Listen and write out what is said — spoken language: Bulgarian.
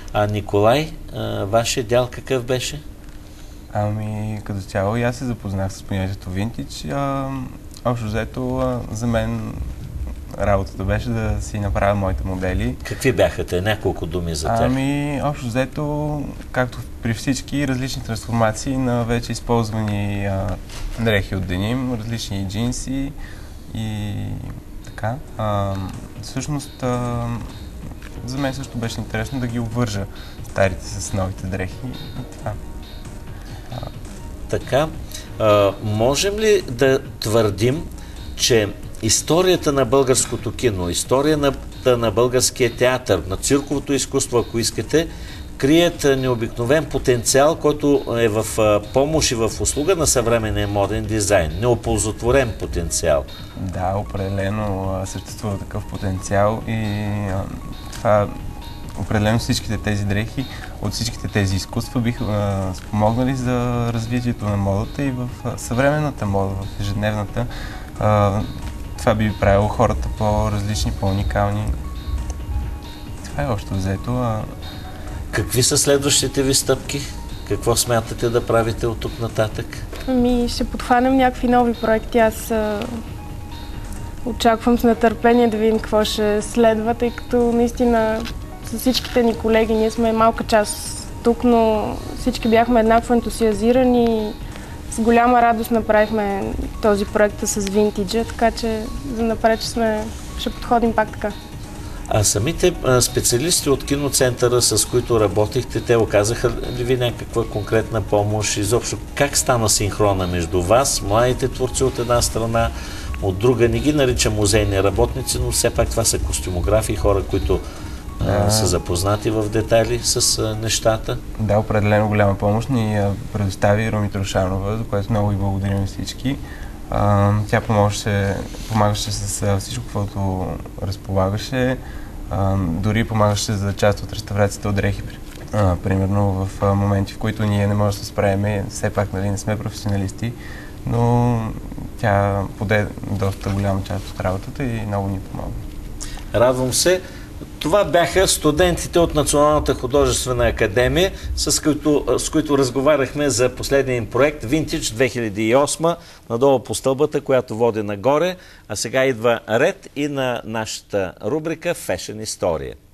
А Николай, вашия дял какъв беше? Ами, като цяло и аз се запознах с понятието винтидж. Общо взето, за мен работата беше да си направя моите модели. Какви бяха те? Няколко думи за тях. Ами, общо взето, както при всички различни трансформации на вече използвани дрехи от деним, различни джинси и така. Всъщност, за мен също беше интересно да ги обвържа старите с новите дрехи и това. Така, можем ли да твърдим, че историята на българското кино, историята на българския театър, на цирковото изкуство, ако искате, крият необикновен потенциал, който е в помощ и в услуга на съвременния моден дизайн. Неоползотворен потенциал. Да, определено съществува такъв потенциал и това определено всичките тези дрехи от всичките тези изкуства биха спомогнали за развитието на модата и в съвременната мода, в ежедневната. Това би правило хората по-различни, по-уникални. Това е още взето. Какви са следващите ви стъпки? Какво смятате да правите от тук нататък? Ще подхванем някакви нови проекти. Аз очаквам с нетърпение да видим какво ще следва, тъй като наистина с всичките ни колеги, ние сме малка част тук, но всички бяхме еднакво ентусиазирани и с голяма радост направихме този проект с винтиджа, така че за напред ще подходим пак така. А самите специалисти от киноцентъра, с които работихте, те оказаха ли ви някаква конкретна помощ? Изобщо как стана синхрона между вас, младите творци от една страна, от друга? Не ги нарича музейни работници, но все пак това са костюмографи, хора, които са запознати в детайли с нещата. Да, определено голяма помощ ни предостави Руми Трошанова, за което много и благодарим всички. Тя помагаше с всичко, което разполагаше. Дори помагаше за част от реставрацията от дрехи. Примерно в моменти, в които ние не можем да се справим, все пак не сме професионалисти, но тя поде доста голяма част от работата и много ни помага. Радвам се. Това бяха студентите от Националната художествена академия, с които разговаряхме за последния им проект Vintage 2008, надолу по стълбата, която води нагоре. А сега идва ред и на нашата рубрика Fashion История.